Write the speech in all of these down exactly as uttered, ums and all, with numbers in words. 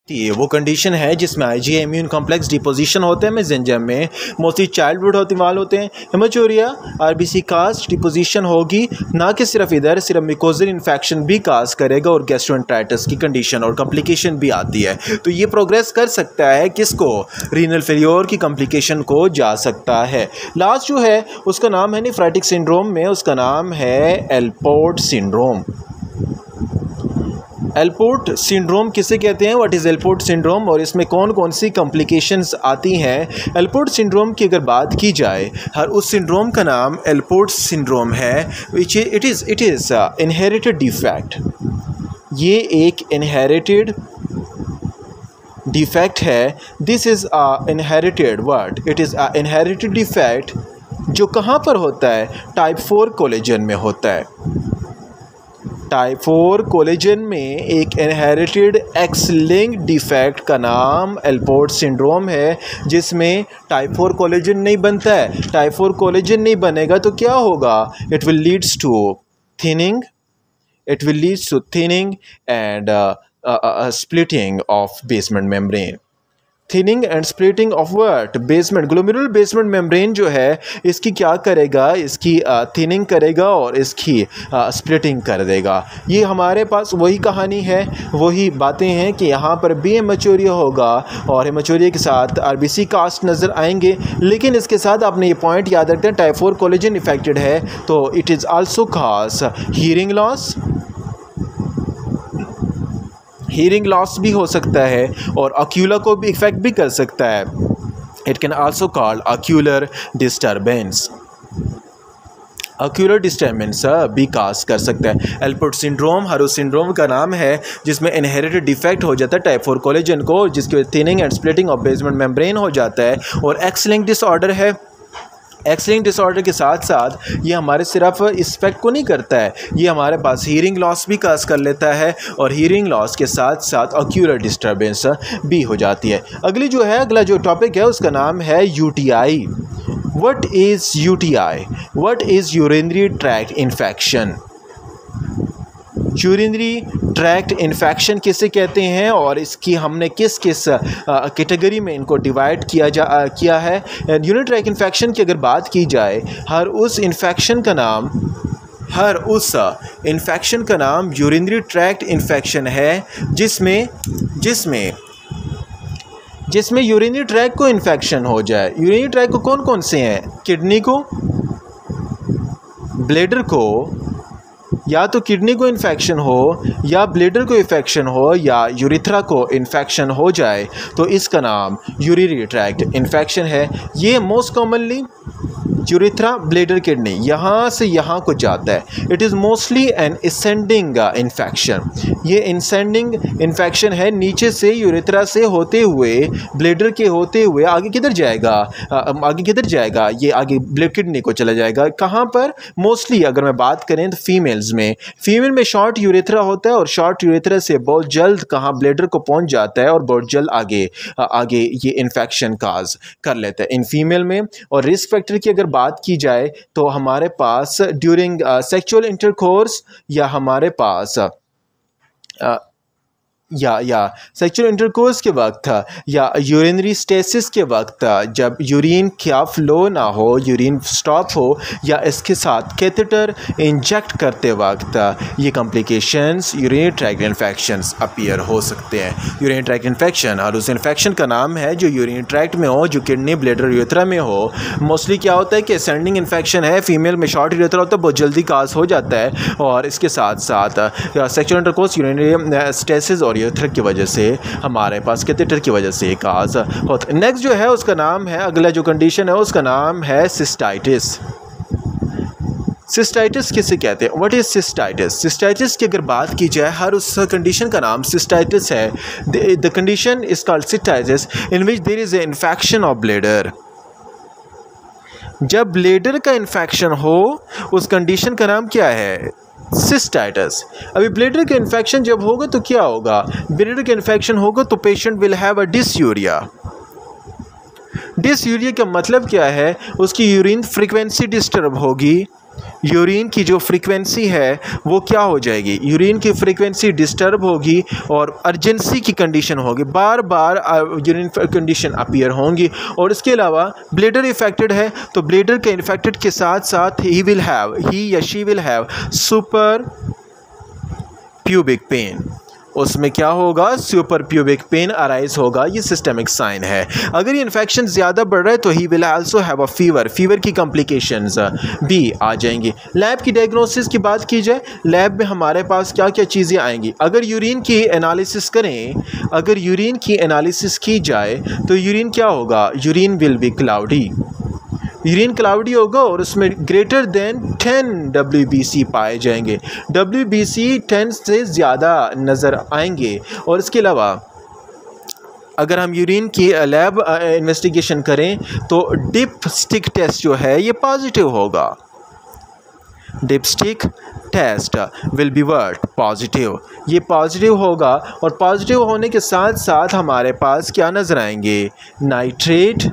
ये वो कंडीशन है जिसमें आईजीए इम्यून कॉम्प्लेक्स डिपोजिशन होते हैं मेसेंजर में, मोस्टली चाइल्डहुड होते वाल होते हैं। हेमाचूरिया आरबीसी कास्ट डिपोजिशन होगी, ना कि सिर्फ इधर सिर्फ मिकोजल इन्फेक्शन भी काज करेगा और गैस्ट्रोएंटेराइटिस की कंडीशन और कॉम्प्लिकेशन भी आती है। तो ये प्रोग्रेस कर सकता है किसको, रीनल फेलियोर की कॉम्प्लिकेशन को जा सकता है। लास्ट जो है उसका नाम है नेफ्राइटिक सिंड्रोम में, उसका नाम है एलपोर्ट सिंड्रोम। एलपोर्ट सिंड्रोम किसे कहते हैं, व्हाट इज़ एलपोर्ट सिंड्रोम और इसमें कौन कौन सी कॉम्प्लिकेशंस आती हैं। एलपोर्ट सिंड्रोम की अगर बात की जाए, हर उस सिंड्रोम का नाम एलपोर्ट सिंड्रोम है, which it is it is inherited defect. ये एक इनहेरिटेड डिफेक्ट है। This is a inherited word, it is a inherited defect जो कहाँ पर होता है, टाइप फोर कोलेजन में होता है। टाइप फोर कोलेजन में एक इनहेरिटेड एक्स लिंक्ड डिफेक्ट का नाम एलपोर्ट सिंड्रोम है, जिसमें टाइप फोर कोलेजन नहीं बनता है। टाइप फोर कोलेजन नहीं बनेगा तो क्या होगा, it will leads to thinning it will leads to thinning and splitting of basement membrane. Thinning and splitting of what, basement glomerular basement membrane जो है इसकी क्या करेगा, इसकी थिनिंग करेगा और इसकी स्प्लिटिंग कर देगा। ये हमारे पास वही कहानी है, वही बातें हैं कि यहाँ पर भी हेमाचूरिया होगा और हेमाचूरिया के साथ आरबीसी कास्ट नज़र आएंगे। लेकिन इसके साथ आपने ये पॉइंट याद रखते हैं, टाइप फोर कोलेजन इफेक्टेड है तो it is also cause hearing loss, hearing loss भी हो सकता है और अक्यूला को भी इफेक्ट भी कर सकता है। It can also called ocular disturbance, ocular disturbance भी काज कर सकता है। एलपोर्ट सिंड्रोम हर उस सिंड्रोम का नाम है जिसमें इनहेरिटेड डिफेक्ट हो जाता है टाइप फोर कोलेजन को, जिसके thinning and splitting of basement membrane हो जाता है। और एक्स लिंक्ड डिसऑर्डर है। एक्स लिंक्ड डिसऑर्डर के साथ साथ ये हमारे सिर्फ इस इफेक्ट को नहीं करता है, ये हमारे पास हीयरिंग लॉस भी काज कर लेता है और हीयरिंग लॉस के साथ साथ अक्यूलर डिस्टर्बेंस भी हो जाती है। अगली जो है अगला जो टॉपिक है उसका नाम है UTI. What is UTI, what is urinary tract infection. Urinary tract infection किसे कहते हैं और इसकी हमने किस किस कैटेगरी में इनको डिवाइड किया जा आ, किया है। यूरिनरी ट्रैक्ट इन्फेक्शन की अगर बात की जाए, हर उस इन्फेक्शन का नाम हर उस इन्फेक्शन का नाम यूरिनरी ट्रैक्ट इन्फेक्शन है जिसमें जिसमें जिसमें यूरिनरी ट्रैक्ट को इन्फेक्शन हो जाए। यूरिनरी ट्रैक्ट को कौन कौन से हैं, किडनी को, ब्लैडर को, या तो किडनी को इन्फेक्शन हो या ब्लैडर को इन्फेक्शन हो या यूरिथ्रा को इन्फेक्शन हो जाए तो इसका नाम यूरिनरी ट्रैक्ट इन्फेक्शन है। ये most commonly urethra, bladder, kidney यहाँ से यहाँ को जाता है। It is mostly an ascending infection. ये इंसेंडिंग इन्फेक्शन है, नीचे से यूरिथ्रा से होते हुए ब्लैडर के होते हुए आगे किधर जाएगा, आगे किधर जाएगा, ये आगे ब्लड किडनी को चला जाएगा। कहाँ पर, मोस्टली अगर मैं बात करें तो फीमेल्स में फीमेल में शॉर्ट यूरिथ्रा होता है और शॉर्ट यूरिथ्रा से बहुत जल्द कहाँ ब्लैडर को पहुँच जाता है और बहुत जल्द आगे आगे ये इन्फेक्शन काज कर लेता है इन फीमेल में। और रिस्क फैक्टर की अगर बात की जाए तो हमारे पास ड्यूरिंग सेक्सुअल इंटरकोर्स या हमारे पास uh, या या सेक्सुअल इंटरकोर्स के वक्त या यूरिनरी स्टेसिस के वक्त जब यूरिन का फ्लो ना हो, यूरिन स्टॉप हो, या इसके साथ कैथेटर इंजेक्ट करते वक्त ये complications urinary tract infections appear हो सकते हैं। यूरिनरी ट्रैक्ट इन्फेक्शन और उस इन्फेक्शन का नाम है जो यूरिनरी ट्रैक्ट में हो, जो किडनी, ब्लैडर, यूरिथ्रा में हो। मोस्टली क्या होता है कि असेंडिंग इन्फेक्शन है, फीमेल में शॉर्ट यूरिथ्रा होता है, बहुत जल्दी काज हो जाता है और इसके साथ साथ सेक्सुअल इंटरकोर्स, यूरिनरी स्टेसिस और यूरिथ्रा की वजह से हमारे पास कैथेटर की वजह से काज होता है। नेक्स्ट जो है उसका नाम है, अगला जो कंडीशन है उसका नाम है सिस्टाइटिस। सिस्टाइटिस किसे कहते हैं, व्हाट इज सिस्टाइटिस। सिस्टाइटिस की अगर बात की जाए, हर उस कंडीशन का नाम सिस्टाइटिस है। The condition is called cystitis in which there is a infection of bladder. जब ब्लैडर का इन्फेक्शन हो उस कंडीशन का नाम क्या है, सिस्टाइटिस। अभी ब्लैडर का इन्फेक्शन जब होगा तो क्या होगा, ब्लैडर का इन्फेक्शन होगा तो patient will have a dysuria. Dysuria का मतलब क्या है, उसकी यूरिन फ्रीक्वेंसी डिस्टर्ब होगी, यूरिन की जो फ्रीक्वेंसी है वो क्या हो जाएगी, यूरिन की फ्रीक्वेंसी डिस्टर्ब होगी और अर्जेंसी की कंडीशन होगी, बार बार यूरिन कंडीशन अपीयर होंगी। और इसके अलावा ब्लेडर इफेक्टेड है तो ब्लेडर के इन्फेक्टेड के साथ साथ ही विल हैव ही या she will have suprapubic pain, उसमें क्या होगा, सुपर प्यूबिक पेन अराइज होगा। ये सिस्टमिक साइन है। अगर ये इन्फेक्शन ज़्यादा बढ़ रहा है तो he will also have a fever, fever की कॉम्प्लिकेशंस भी आ जाएंगी। लैब की डायग्नोसिस की बात की जाए, लैब में हमारे पास क्या क्या चीज़ें आएंगी। अगर यूरिन की एनालिसिस करें अगर यूरिन की एनालिसिस की जाए तो यूरिन क्या होगा, urine will be cloudy, urine cloudy होगा और उसमें greater than ten W B C पाए जाएंगे, डब्ल्यू बी सी टेन से ज़्यादा नज़र आएंगे। और इसके अलावा अगर हम यूरिन की लैब इन्वेस्टिगेशन करें तो डिप स्टिक टेस्ट जो है ये पॉजिटिव होगा, dipstick test will be word positive, ये पॉजिटिव होगा। और पॉजिटिव होने के साथ साथ हमारे पास क्या नज़र आएंगे, नाइट्रेट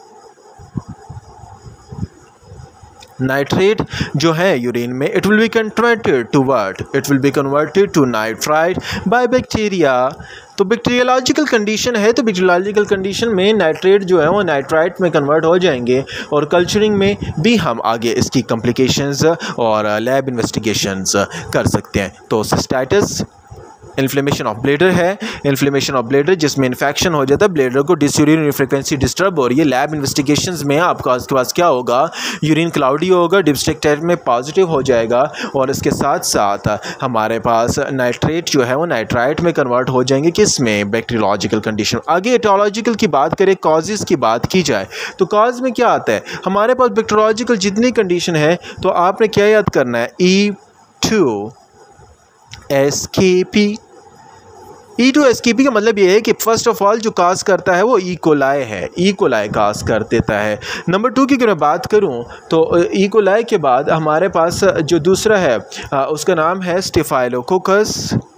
नाइट्रेट जो है यूरिन में it will be converted to what, it will be converted to nitrite by bacteria. तो बैक्टीरियोलॉजिकल कंडीशन है तो बैक्टीरियोलॉजिकल कंडीशन में नाइट्रेट जो है वो नाइट्राइट में कन्वर्ट हो जाएंगे। और कल्चरिंग में भी हम आगे इसकी कॉम्प्लिकेशंस और लैब इन्वेस्टिगेशंस कर सकते हैं। तो सिस्टाइटिस इन्फ्लेमेशन ऑफ ब्लेडर है, इन्फ्लेमेशन ऑफ ब्लेडर जिसमें इन्फेक्शन हो जाता है, ब्लेडर को डिसयूरिन फ्रीक्वेंसी डिस्टर्ब हो रही है। लैब इन्वेस्टिगेशंस में आपका उसके पास क्या होगा, यूरिन क्लाउडी होगा, डिप्स्टिक टेस्ट में पॉजिटिव हो जाएगा और इसके साथ साथ हमारे पास नाइट्रेट जो है वो नाइट्राइट में कन्वर्ट हो जाएंगे, किस में, बैक्टीरियोलॉजिकल कंडीशन। आगे एटोलॉजिकल की बात करें, कॉजेज़ की बात की जाए तो कॉज में क्या आता है हमारे पास, बैक्टीरियोलॉजिकल जितनी कंडीशन है तो आपने क्या याद करना है, E two S K P. E two S K P का मतलब ये है कि फर्स्ट ऑफ ऑल जो काज करता है वो ई कोलाई है, ई कोलाई काज कर देता है। नंबर टू की अगर मैं बात करूं तो ई कोलाई के बाद हमारे पास जो दूसरा है उसका नाम है staphylococcus,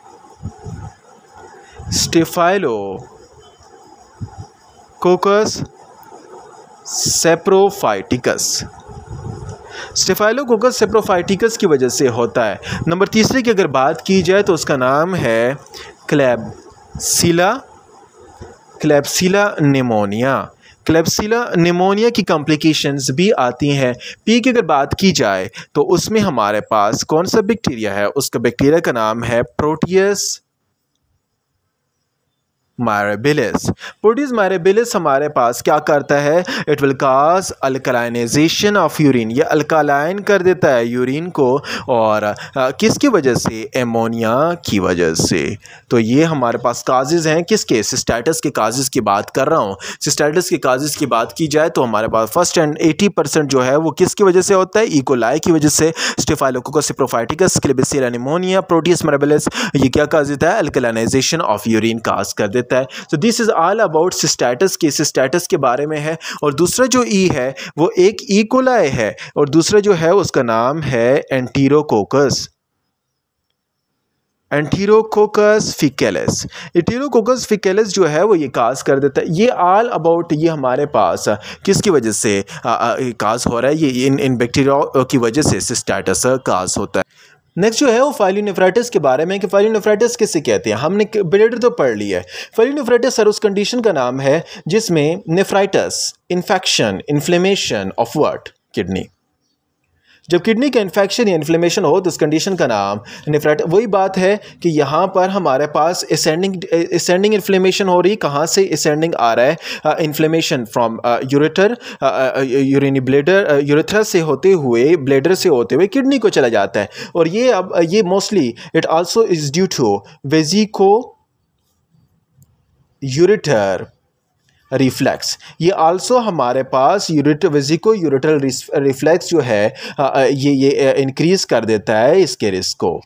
staphylococcus saprophyticus, staphylococcus saprophyticus की वजह से होता है। नंबर तीसरे की अगर बात की जाए तो उसका नाम है klebsiella, klebsiella pneumoniae, klebsiella pneumoniae की कॉम्प्लिकेशंस भी आती हैं। पी की अगर बात की जाए तो उसमें हमारे पास कौन सा बैक्टीरिया है, उसका बैक्टीरिया का नाम है प्रोटियस मायरेबिलिस। प्रोटियस मायरेबिलिस हमारे पास क्या करता है, it will cause alkalinization of urine, ये अल्कलाइन कर देता है यूरिन को और आ, किसकी वजह से, एमोनिया की वजह से। तो ये हमारे पास काजेज़ हैं किसके, सिस्टाइटिस के काजेज़ की बात कर रहा हूँ। सिस्टाइटिस के काजेज़ की बात की जाए तो हमारे पास फर्स्ट एंड एटी परसेंट जो है वो किसकी वजह से होता है, ई कोलाई की वजह से, staphylococcus saprophyticus, klebsiella pneumoniae, proteus mirabilis, ये क्या काज देता है, अल्कलाइनेजेशन ऑफ यूरिन काज कर देता है। तो this is all about cystitis के सिस्टाइटिस के बारे में है। और दूसरा जो ई है वो एक ई कोलाई है और दूसरा जो है उसका नाम है एंटीरोकोकस, एंटीरोकोकस फिकेलिस। एंटीरोकोकस फिकेलिस जो है वो ये काज कर देता है। ये ऑल अबाउट ये हमारे पास किसकी वजह से काज हो रहा है, ये इन इन बैक्टीरिया की वजह से सिस्टाइटिस काज होता है। नेक्स्ट जो है वो फाइलोनेफ्राइटिस के बारे में कि फाइलोनेफ्राइटिस किसे कहते हैं। हमने ब्लेडर तो पढ़ लिया है। फाइलोनेफ्राइटिस सर उस कंडीशन का नाम है जिसमें nephritis, infection, inflammation of what, kidney. जब किडनी का इन्फेक्शन या इन्फ्लेमेशन हो तो उस कंडीशन का नाम नेफ्राइटिस। वही बात है कि यहाँ पर हमारे पास असेंडिंग असेंडिंग इन्फ्लेमेशन हो रही, कहाँ से असेंडिंग आ रहा है, inflammation from ureter, urinary bladder, urethra से होते हुए, ब्लेडर से होते हुए किडनी को चला जाता है। और ये अब ये mostly it also is due to vesico ureter reflux. ये आल्सो हमारे पास यूरेटर वेजिको यूरेटर रिफ्लेक्स जो है ये ये इंक्रीज कर देता है इसके रिस्क को।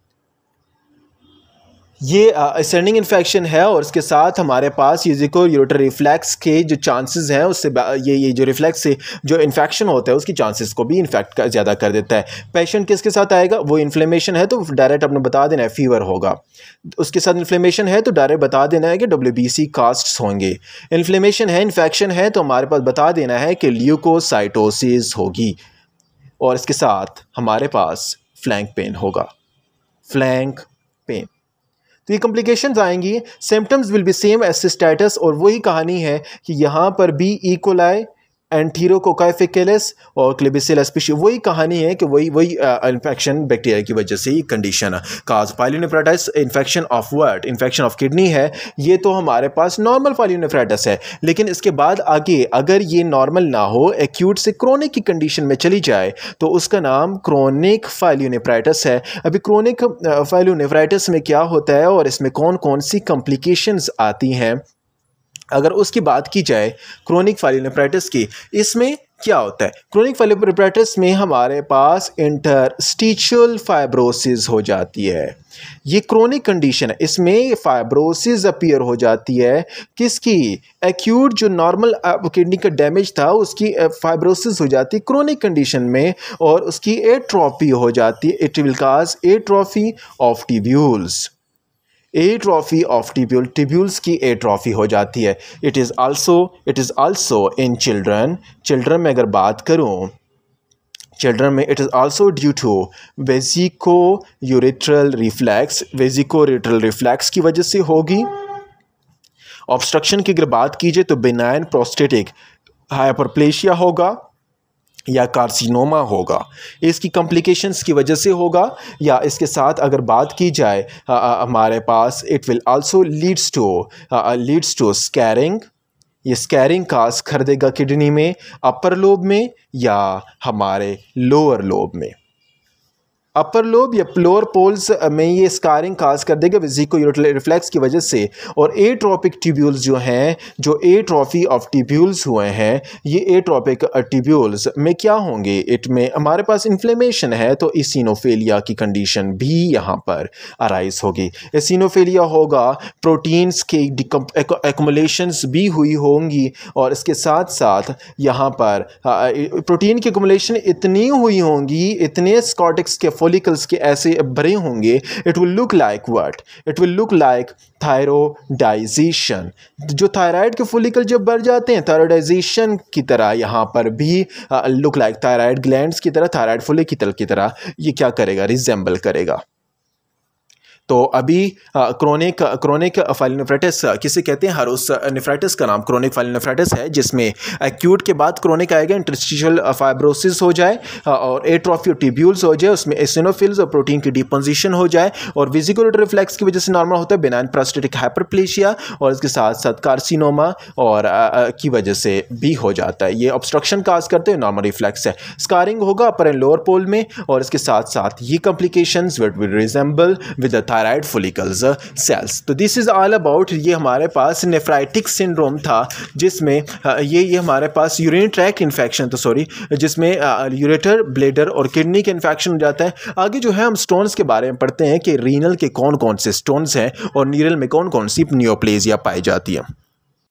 ये असेंडिंग इन्फेक्शन है और इसके साथ हमारे पास वेजिको यूरेटर रिफ्लेक्स के जो चांसेस हैं उससे ये ये जो रिफ्लेक्स से जो इन्फेक्शन होता है उसकी चांसेस को भी इन्फेक्ट ज़्यादा कर देता है। पेशेंट किसके साथ आएगा, वो इन्फ्लेमेशन है तो डायरेक्ट आपने बता देना है फीवर होगा, उसके साथ इन्फ्लेमेशन है तो डायरेक्ट बता देना है कि डब्ल्यू बी सी कास्ट्स होंगे। इन्फ्लेमेशन है, इन्फेक्शन है तो हमारे पास बता देना है कि ल्यूकोसाइटोसिस होगी। और इसके साथ हमारे पास फ्लैंक पेन होगा, फ्लैंक पेन। तो ये कॉम्प्लिकेशंस आएंगी, symptoms will be same as cystitis, और वही कहानी है कि यहाँ पर भी इकोलाई, एंटीरोकोकाइफिकेलिस और क्लेबिसिला स्पीशी, वही कहानी है कि वही वही इन्फेक्शन बैक्टीरिया की वजह से ही condition cause pyelonephritis infection of what, infection of kidney है। ये तो हमारे पास नॉर्मल पायलोनेफ्राइटिस है, लेकिन इसके बाद आगे अगर ये नॉर्मल ना हो, एक्यूट से क्रोनिक की कंडीशन में चली जाए, तो उसका नाम क्रोनिक पायलोनेफ्राइटिस है। अभी क्रोनिक पायलोनेफ्राइटिस में क्या होता है और इसमें कौन कौन सी कॉम्प्लिकेशंस आती हैं, अगर उसकी बात की जाए क्रोनिक पायलोनेफ्राइटिस की, इसमें क्या होता है? क्रोनिक पायलोनेफ्राइटिस में हमारे पास इंटरस्टिशियल फाइब्रोसिस हो जाती है। ये क्रोनिक कंडीशन है, इसमें फाइब्रोसिस अपीयर हो जाती है। किसकी? एक्यूट जो नॉर्मल किडनी का डैमेज था उसकी फाइब्रोसिस हो जाती है क्रोनिक कंडीशन में, और उसकी एट्रोफी हो जाती है। It will cause atrophy of tubules, atrophy of tubule, tubules की एट्रोफी हो जाती है। It is also it is also in children, children में अगर बात करूं, चिल्ड्रन में it is also due to vesico ureteral reflux, vesico ureteral reflux की वजह से होगी। ऑब्स्ट्रक्शन की अगर बात कीजिए तो बेनाइन प्रोस्टेटिक हाइपरप्लेशिया होगा या कार्सिनोमा होगा, इसकी कॉम्प्लिकेशंस की वजह से होगा। या इसके साथ अगर बात की जाए हमारे पास it will also leads to leads to scarring, ये स्कैरिंग काज कर देगा किडनी में, अपर लोब में या हमारे लोअर लोब में। अपर लोब या लोअर पोल्स में ये स्कारिंग काज कर देगा वेजिको यूरेट्रल रिफ्लेक्स की वजह से। और एट्रोपिक ट्यूब्यूल्स जो हैं, जो एट्रोफी ऑफ ट्यूब्यूल्स हुए हैं, ये एट्रोपिक ट्यूब्यूल्स में क्या होंगे, इट में हमारे पास इन्फ्लेमेशन है, तो इसिनोफेलिया की कंडीशन भी यहाँ पर अराइज होगी। इसिनोफेलिया होगा, प्रोटीन्स के एक्युमुलेशंस भी हुई होंगी, और इसके साथ साथ यहाँ पर प्रोटीन की एक्युमुलेशन इतनी हुई होंगी, इतने स्कॉटिक्स के फॉलिकल्स के ऐसे भरे होंगे, it will look like what, it will look like thyroidization. जो थायराइड के फॉलिकल जब बढ़ जाते हैं, थायरोडाइजेशन की तरह यहाँ पर भी लुक लाइक थायराइड ग्लैंड्स की तरह, थायराइड फॉलिकल की तरह ये क्या करेगा, रिजेंबल करेगा। तो अभी क्रोनिक क्रोनिक पायलोनेफ्राइटिस किसे कहते हैं? हर उस नेफ्राइटिस का नाम क्रोनिक पायलोनेफ्राइटिस है जिसमें एक्यूट के बाद क्रोनिक आएगा, इंटरस्टिशियल फाइब्रोसिस हो जाए और एट्रोफी ट्यूब्यूल्स हो जाए, उसमें एसिनोफिल्स और प्रोटीन की डिपोजिशन हो जाए, और वेजिको यूरेट्रल रिफ्लेक्स की वजह से नॉर्मल होता है बेनाइन प्रोस्टेटिक हाइपरप्लेशिया, और इसके साथ साथ कार्सिनोमा और आ, आ, की वजह से भी हो जाता है। ये ऑब्स्ट्रक्शन काज करते हैं, नॉर्मल रिफ्लेक्स है। स्कारिंग होगा अपर एंड लोअर पोल में, और इसके साथ साथ ये complications will resemble with the thyroid follicles cells. तो दिस इज ऑल अबाउट, ये हमारे पास नेफ्राइटिक सिंड्रोम था जिसमें ये ये हमारे पास यूरिन ट्रैक्ट इन्फेक्शन, तो सॉरी जिसमें यूरेटर, ब्लैडर और किडनी के इन्फेक्शन हो जाता है। आगे जो है हम स्टोन्स के बारे में पढ़ते हैं कि रीनल के कौन कौन से स्टोन्स हैं और नीरल में कौन कौन सी नियोप्लेजिया पाई जाती है।